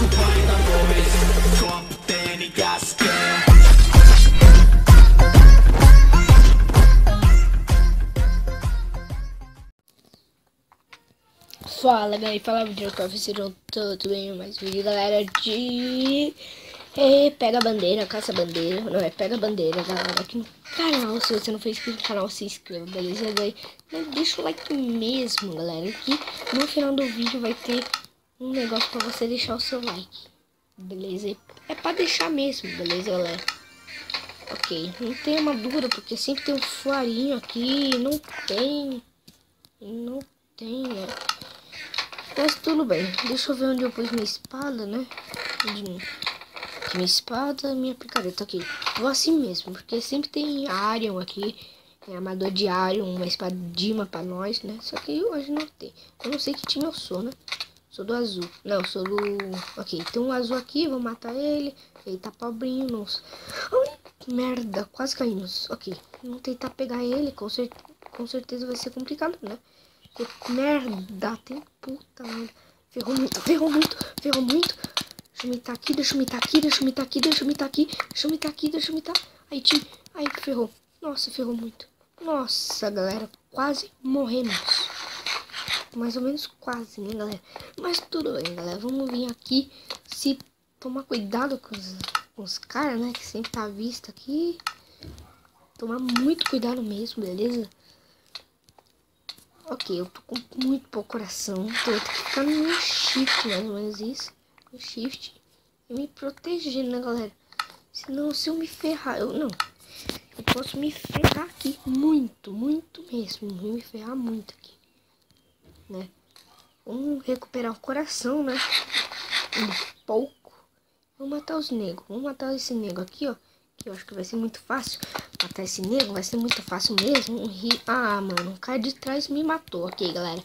Fala galera, fala vídeo que sejam tudo bem, mais vídeo galera de pega a bandeira, caça a bandeira, não é pega a bandeira galera, aqui no canal. Se você não for inscrito no canal, se inscreva, beleza? Daí deixa o like mesmo galera, aqui no final do vídeo vai ter um negócio pra você deixar o seu like, beleza? É pra deixar mesmo, beleza galera? Ok, não tem armadura porque sempre tem um farinho aqui, não tem, né? Mas tudo bem, deixa eu ver onde eu pus minha espada, né? Minha espada, minha picareta aqui. Vou assim mesmo, porque sempre tem Arion aqui. Tem armador de Arion, uma espadima pra nós, né? Só que hoje não tem. Eu não sei que time eu sou, né? Sou do azul. Não, eu sou do... Ok, tem um azul aqui, vou matar ele. Ele tá pobrinho, nossa. Ai, merda, quase caímos. Ok, vamos tentar pegar ele, com certeza vai ser complicado, né? Merda, tem puta merda. Ferrou muito. Deixa eu mitar aqui. Aí, time. Aí, ferrou. Nossa, ferrou muito. Nossa, galera, quase morremos. Mais ou menos quase, né, galera? Mas tudo bem, galera. Vamos vir aqui. Se tomar cuidado com os caras, né? Que sempre tá à vista aqui. Tomar muito cuidado mesmo, beleza? Ok, eu tô com muito pouco coração. Tô ficando no shift, mais ou menos isso. No shift. E me protegendo, né, galera? Senão, se eu me ferrar... Eu posso me ferrar aqui. Muito mesmo. Me ferrar muito aqui. Né? Vamos recuperar o coração, né? Um pouco. Vamos matar os negros. Vamos matar esse negro aqui, ó. Que eu acho que vai ser muito fácil. Matar esse negro vai ser muito fácil mesmo. Ah, mano, o cara de trás me matou. Ok, galera.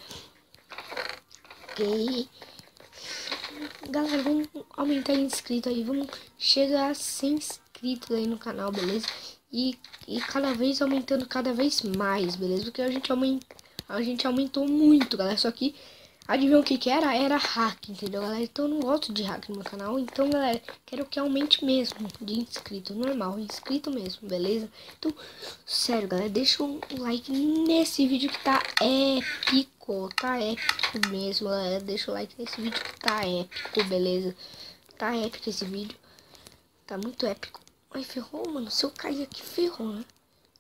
Ok. Galera, vamos aumentar em inscritos aí. Vamos chegar a 100 inscritos aí no canal, beleza? E cada vez aumentando cada vez mais, beleza? Porque a gente aumentou muito, galera. Só que, adivinha o que era? Era hack, entendeu, galera? Então eu não gosto de hack no meu canal. Então, galera, quero que aumente mesmo de inscrito, normal, inscrito mesmo, beleza? Então, sério, galera, deixa um like nesse vídeo que tá épico. Tá épico mesmo, galera. Deixa o like nesse vídeo que tá épico, beleza? Tá épico esse vídeo. Tá muito épico. Ai, ferrou, mano. Se eu cair aqui, ferrou, né?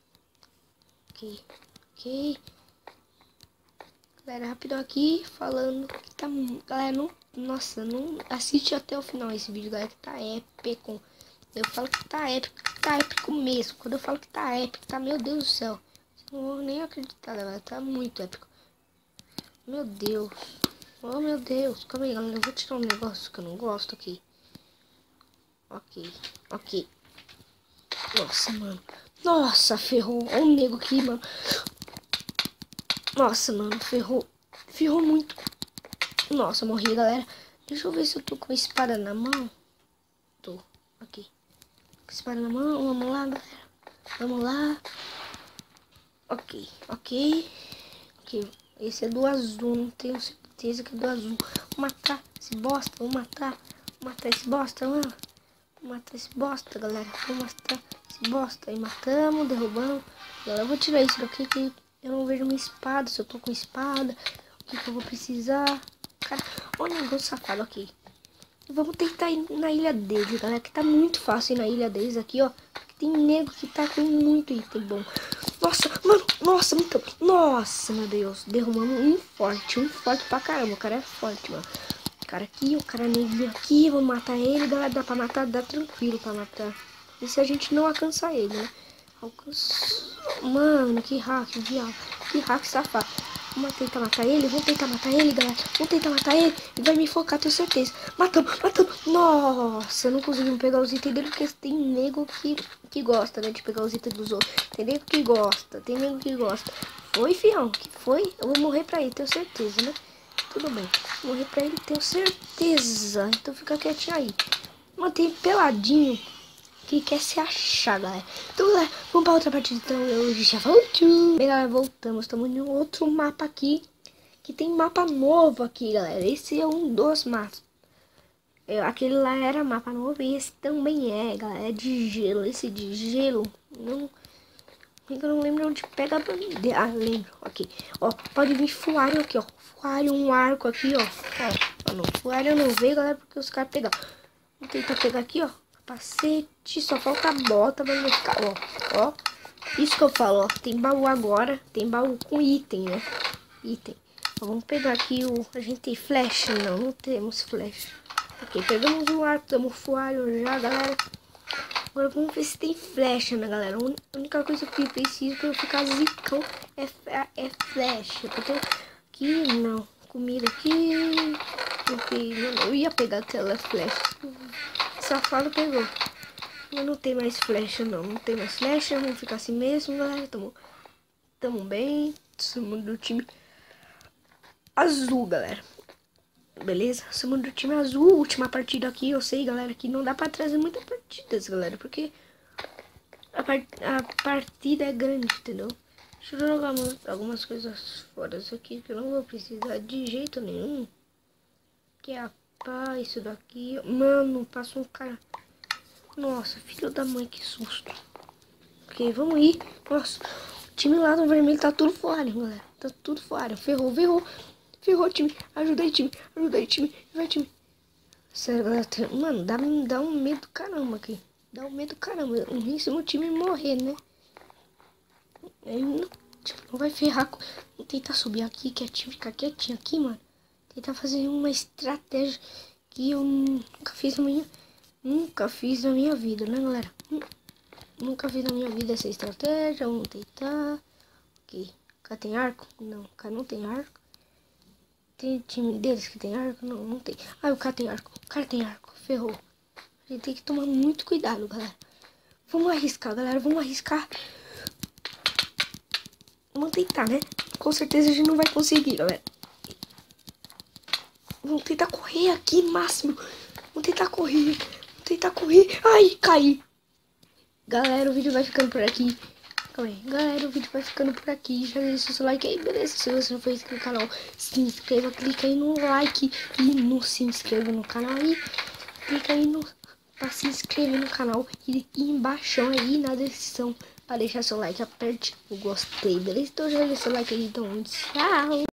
Ok. Galera, rapidão aqui, falando que tá... Galera, nossa, não assiste até o final esse vídeo, galera, que tá épico. Eu falo que tá épico mesmo. Quando eu falo que tá épico, tá, meu Deus do céu. Não vou nem acreditar, galera, tá muito épico. Meu Deus. Oh, meu Deus. Calma aí, galera, eu vou tirar um negócio que eu não gosto aqui. Ok. Nossa, mano. Nossa, ferrou. Olha o nego aqui, mano. Nossa, mano, ferrou muito. Nossa, morri, galera. Deixa eu ver se eu tô com a espada na mão. Tô, aqui. Com a espada na mão, vamos lá, galera. Vamos lá. Ok. Esse é do azul, não tenho certeza que é do azul. Vou matar esse bosta, vou matar esse bosta, mano. Vou matar esse bosta, galera. Vou matar esse bosta. Aí matamos, derrubamos. Agora eu vou tirar isso daqui que eu não vejo minha espada. Se eu tô com espada, o que eu vou precisar? Cara, olha o negócio safado aqui. Vamos tentar ir na ilha deles, galera. Que tá muito fácil ir na ilha deles aqui, ó. Porque tem nego que tá com muito item bom. Nossa, mano. Nossa, meu Deus. Derrubamos um forte pra caramba. O cara é forte, mano. O cara aqui, o cara negro aqui. Vamos matar ele, galera. Dá pra matar, dá tranquilo pra matar. E se a gente não alcançar ele, né? Alcançou. Mano, que hack, viado. Que hack safado. Vamos tentar matar ele, galera. Vamos tentar matar ele. Ele vai me focar, tenho certeza. Matamos. Nossa, não conseguimos pegar os itens dele porque tem nego que gosta, né, de pegar os itens dos outros. Tem nego que gosta. Foi, fião, que foi? Eu vou morrer pra ele, tenho certeza, né? Tudo bem. Vou morrer pra ele, tenho certeza. Então fica quietinho aí. Mantém peladinho. Que quer se achar, galera. Então, galera, vamos pra outra partida. Então, eu já volto. Bem, galera, voltamos. Estamos em outro mapa aqui. Que tem mapa novo aqui, galera. Esse é um dos mapas. Aquele lá era mapa novo e esse também é, galera. É de gelo. Esse de gelo, não... Eu não lembro onde pega a bandeira. Ah, lembro. Ok. Ó, pode vir fuário aqui, ó. Fuário, um arco aqui, ó. Ó, não. Fuário não veio, galera, porque os caras pegaram. Vou tentar pegar aqui, ó. Capacete. Só falta a bota, mas não ficar, ó. Ó. Isso que eu falo, ó. Tem baú agora. Tem baú com item, né? Item. Ó, vamos pegar aqui o... A gente tem flecha? Não, não temos flecha. Ok, pegamos o arco, damos fuário já, galera. Agora vamos ver se tem flecha, né, galera? A única coisa que eu preciso pra eu ficar zicão é flecha. Porque aqui, não. Comida aqui. Eu ia pegar aquela flecha. O safado pegou. Mas não tem mais flecha, não. Não tem mais flecha. Vamos ficar assim mesmo, galera. Tamo bem. Somos do time azul, galera. Beleza? Somos do time azul. Última partida aqui. Eu sei, galera, que não dá pra trazer muitas partidas, galera. Porque a partida é grande, entendeu? Deixa eu jogar algumas coisas fora aqui que eu não vou precisar de jeito nenhum. Que é a pá, isso daqui. Mano, passou um cara. Nossa, filho da mãe, que susto. Ok, vamos ir. Nossa, o time lá do vermelho tá tudo fora, galera. Tá tudo fora. Ferrou, ferrou. Ferrou, time. Ajuda aí, time. Ajuda aí, time. Vai, time. Sério, galera. Mano, dá um medo caramba aqui. Dá um medo caramba. Um risco no time morrer, né? Aí não, tipo, não vai ferrar. Vou tentar subir aqui, quietinho, ficar quietinho aqui, mano. Tentar fazer uma estratégia que eu nunca fiz na minha vida, né, galera? Nunca fiz na minha vida essa estratégia. Vamos tentar. Ok. Cá tem arco? Não, cá não tem arco. Tem time deles que tem arco? Não, não tem. Ah, o cara tem arco. O cara tem arco. Ferrou. A gente tem que tomar muito cuidado, galera. Vamos arriscar, galera. Vamos arriscar. Vamos tentar, né? Com certeza a gente não vai conseguir, galera. Vamos tentar correr aqui, máximo. Vamos tentar correr. Vamos tentar correr. Ai, caí. Galera, o vídeo vai ficando por aqui. Calma aí. Galera, o vídeo vai ficando por aqui. Já deixa o seu like aí, beleza? Se você não for inscrito no canal, se inscreva. Clica aí no like e no se inscreva no canal aí. Clica aí no... Pra se inscrever no canal e embaixo aí na descrição para deixar seu like, aperte o gostei, beleza? Então já deixa seu like aí, então tchau!